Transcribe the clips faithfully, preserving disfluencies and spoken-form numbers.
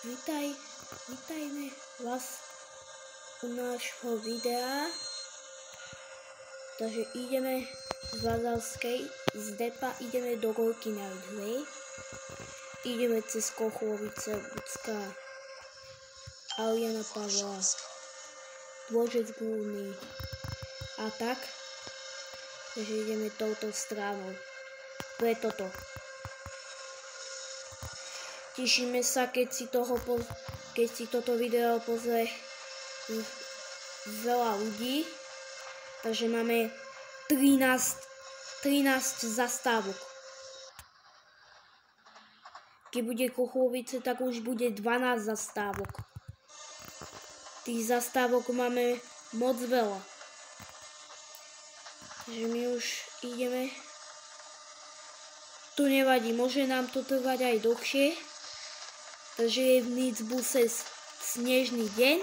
Vítaj, vítajme vás u nášho videa. Takže ideme z Vazalskej, z depa ideme do Gorky Narodovej. Ideme cez Kochlovice, Bucká, Aliana Pavla, Dvořec Gúrny a tak. Takže ideme touto stranou. To je toto. Tešíme sa, keď si, toho poz... keď si toto video pozrie veľa ľudí. Takže máme trinásť, trinásť zastávok. Keď bude Kochlovice, tak už bude dvanásť zastávok. Tých zastávok máme moc veľa. Takže my už ideme. To nevadí, môže nám to trvať aj dlhšie. Takže je v Nitzbuse snežný deň.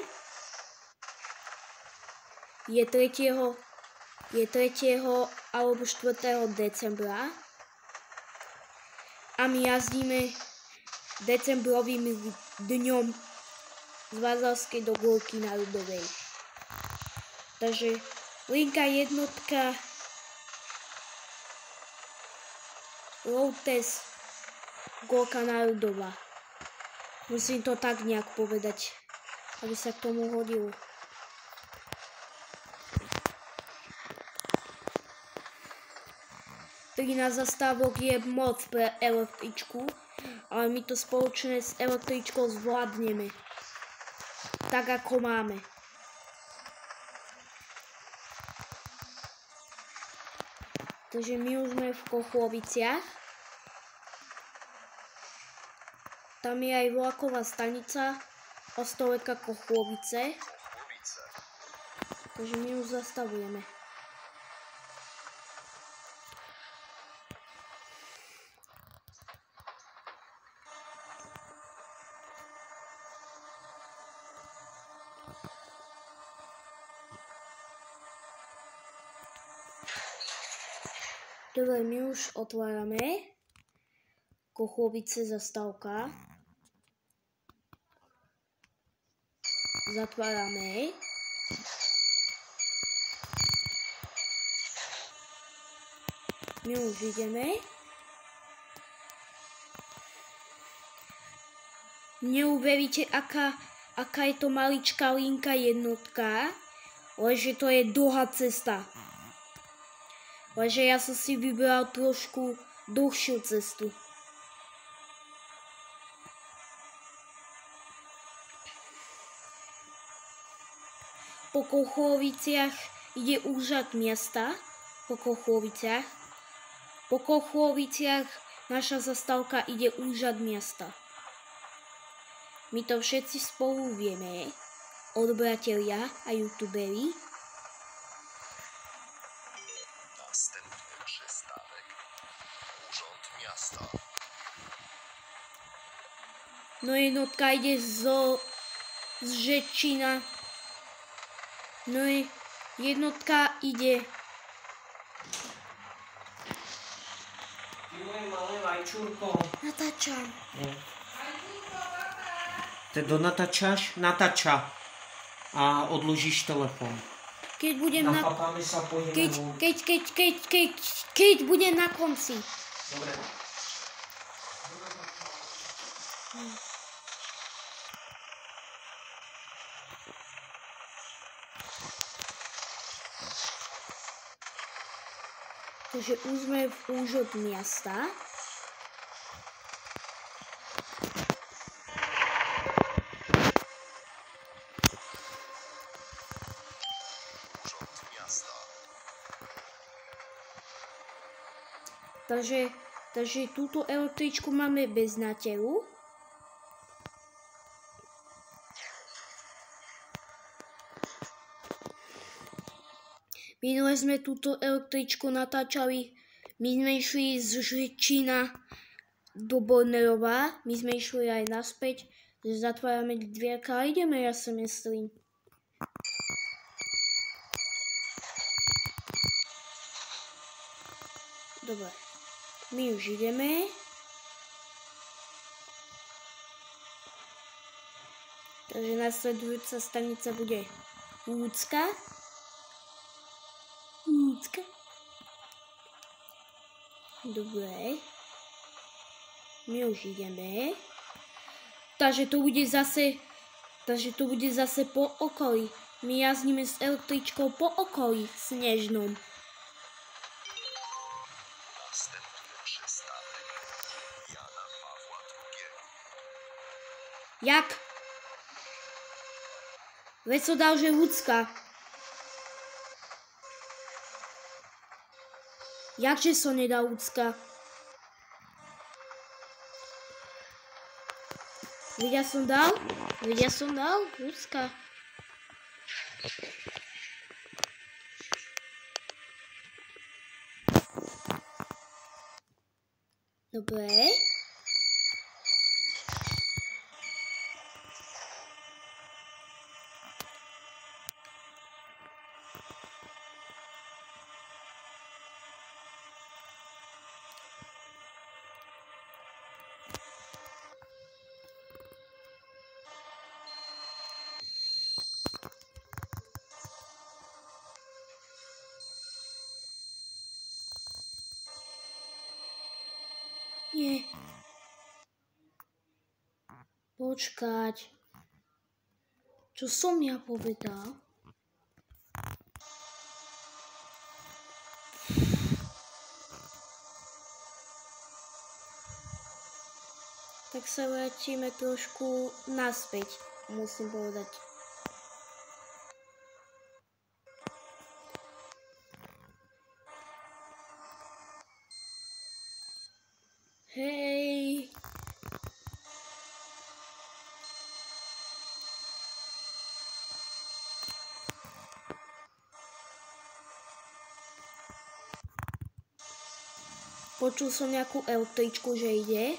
Je tretieho je tretieho alebo štvrtého decembra. A my jazdíme decembrovým dňom z Vazalskej do Gorky Narodovej. Takže linka jednotka road test Gorka Narodová. Musím to tak nejak povedať, aby sa k tomu hodilo. trinásť zastávok je moc pre električku, ale my to spoločne s električkou zvládneme. Tak ako máme. Takže my už sme v Kochloviciach. Tam je aj vlaková stanica Ostroveka Kochlovice. Takže my už zastavujeme. Dobre, my už otvárame Kochlovice zastávka. Zatvárame. My už ideme. Neuveríte, aká, aká je to maličká linka jednotka, lenže to je dlhá cesta. Lenže ja som si vybral trošku dlhšiu cestu. Po Kochloviciach ide úřad miesta. Po Kochloviciach. Po Kochloviciach naša zastávka ide úřad miesta. My to všetci spolu vieme. Odberatelia a youtuberi. Następny przystanek. Urząd miasta. No jednotka ide zo, z Žečina. No i jednotka ide. Ty moje malé vajčurko. Natáčam. Ty donatáčaš? Natáča. A odložíš telefon. Keď budem na... Napapáme sa, pôjdeme Keď, von. keď, keď, keď, keď, keď budem na konci. Dobre. Takže už sme v úřad miasta. Urząd miasta. Takže, takže túto električku máme bez náteru. Minule sme túto električku natáčali, my sme išli z Žečína do Bornerova, my sme išli aj naspäť, že zatvárame dvierka a ideme, ja si myslím. Dobre, my už ideme. Takže nasledujúca stanica bude Ľudská. Ľudská. Dobre. My už ideme. Takže to bude zase, takže to bude zase po okolí. My jazdíme s električkou po okolí snežnom. Następny przystanek Jana Pawła drugiego. Jak? Veď som dal, že Ľudská. Jakže som nedal Ľudská? Veď ja som dal? Veď ja som dal Ľudská. Dobre. Nie. Počkať. Čo som ja povedal? Tak sa vrátime trošku naspäť, musím povedať. Hej. Počul som nejakú električku, že ide.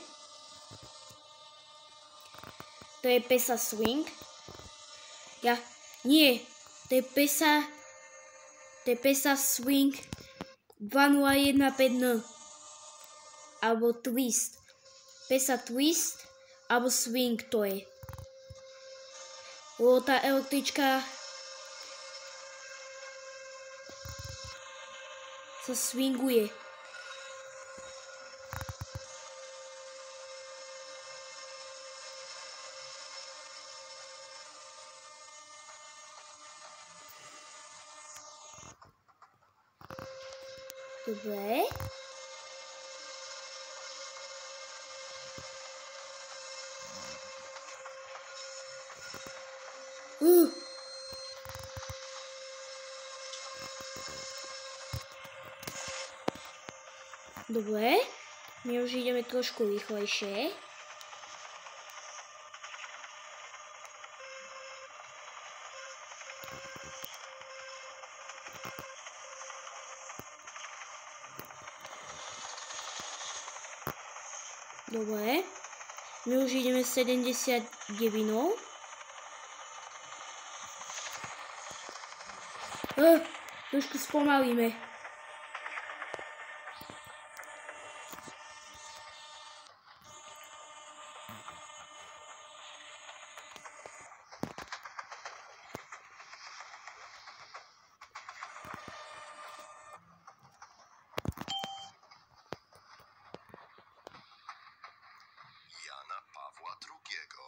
To je Pesa Swing. Ja, nie, to je Pesa, to je Pesa Swing dva nula jeden päť N. Alebo Twist. Pesa Twist, alebo Swing to je. Lebo tá električka sa swinguje. Dobre. Uh. Dobre. My už ideme trošku rýchlejšie. Dobre. My už ideme sedemdesiatdeväť. Uh, trošku spomalíme. Jana Pawła drugiego.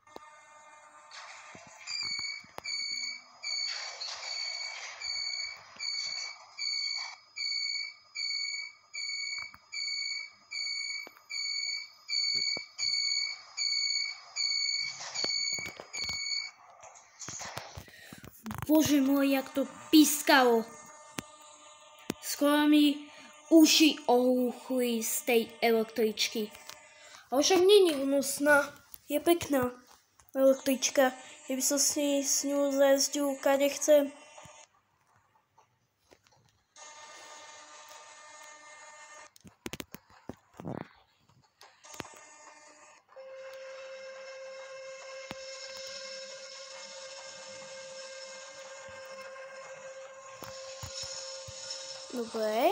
Bože môj, jak to pískalo. Skoro mi uši ohúchli z tej električky. Ale však nie je hnusná. Je pekná električka. Ja by som si s ňou zajazdil, kade chcem. Dobre.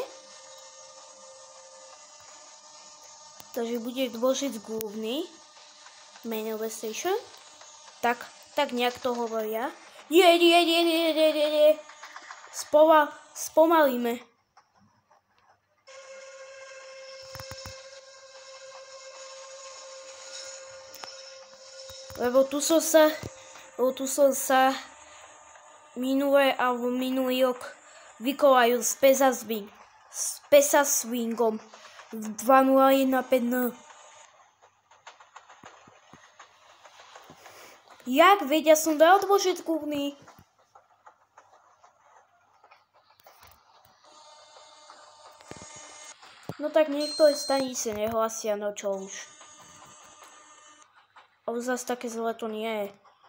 Takže bude Dvořec Główny, main station. Tak, Tak nejak to hovoria. Jeď, jeď, jeď, jeď, jeď, jeď, jeď. Spova, spomalíme. Lebo tu som sa, lebo tu som sa minulé alebo minulý rok vykolajil s Pesa Swing, s Pesa Swingom v dva nula jeden päť nula. Jak? Veď ja som dal dôžet gubný. No tak niektoré stanice nehlasia, no čo už. Ale zase také zle to nie je.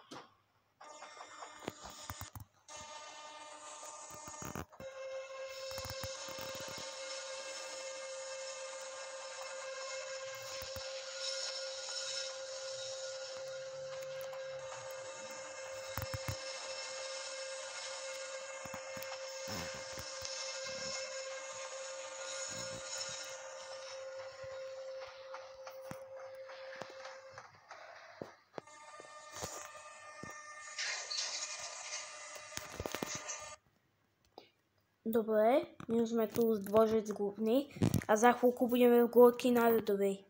Dobre, my už sme tu z dvožec gubný a za chvíľku budeme v Gorky na ľudovej.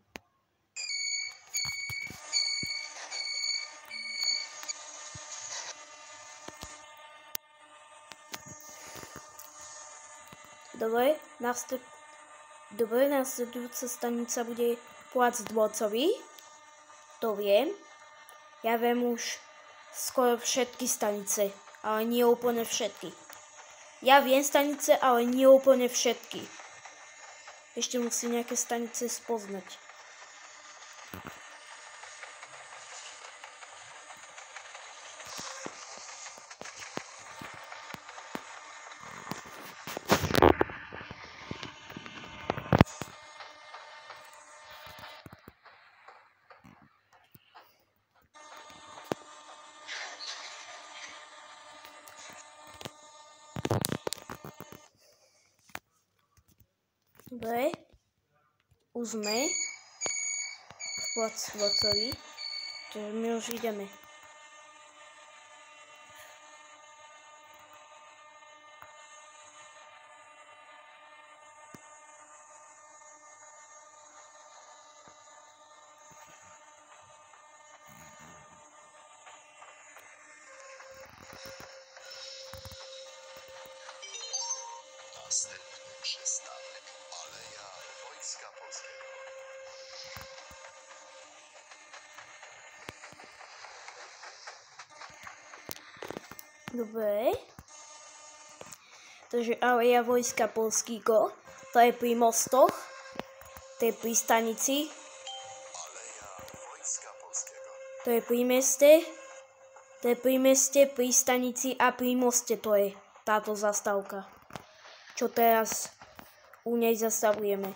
Dobre, nastup... Dobre, následujúca stanica bude Plac Dvorcový. To viem. Ja viem už skoro všetky stanice, ale nie úplne všetky. Ja viem stanice, ale nie úplne všetky. Ešte musím nejaké stanice spoznať. Dobre, už sme v Plac Dvorcový, takže my už ideme. Następny przystanek Aleja Wojska Polskiego. Dobre. Takže Aleja Vojska Polského, to je pri mostoch, to je pri stanici, Aleja Wojska Polskiego. to je pri meste, to je pri meste, pri stanici a pri moste to je táto zastávka, čo teraz u nej zastavujeme.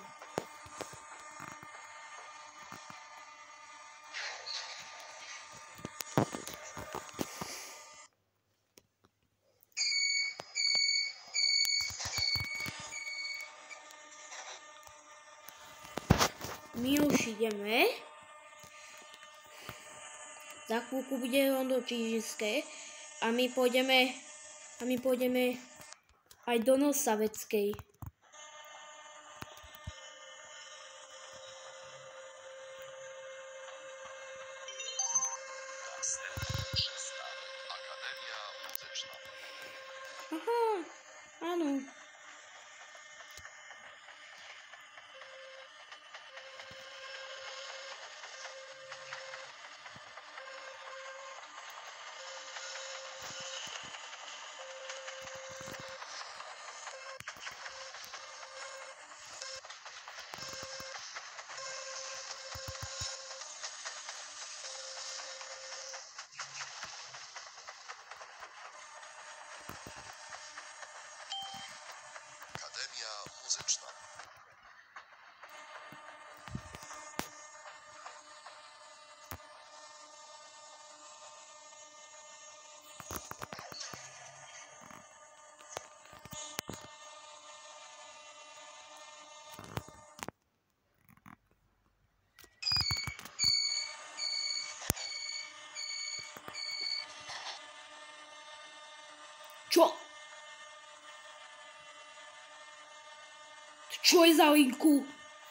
My už ideme. Za chvíľku bude rondo Čižinské a my pôjdeme a my pôjdeme aj do Nosaveckej. Następny przystanek Akademia Muzyczna. Aha, áno. Akademia Muzyczna. Čo? Čo je za linku?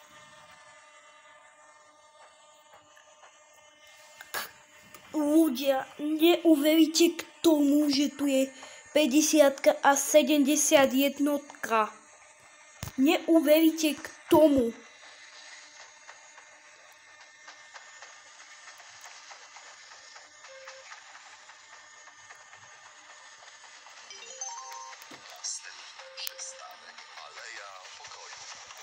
Ľudia, neuveríte k tomu, že tu je päťdesiatka a sedemdesiat jednotka. Neuveríte k tomu. Następny przystanek Aleja Pokoju.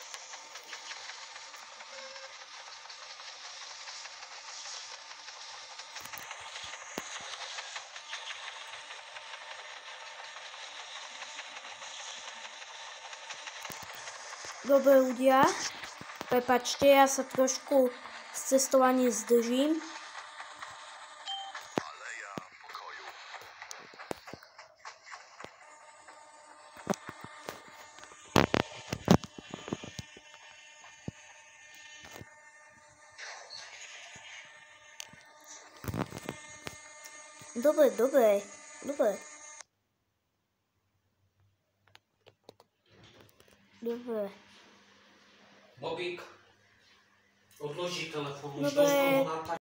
Dobre ľudia, prepáčte, ja sa trošku z cestovania zdržím. Aleja Pokoju. Dobre, dobre, dobre. Dobre. Bobík, odloží telefon, už Dobre. dosť dlho natáča.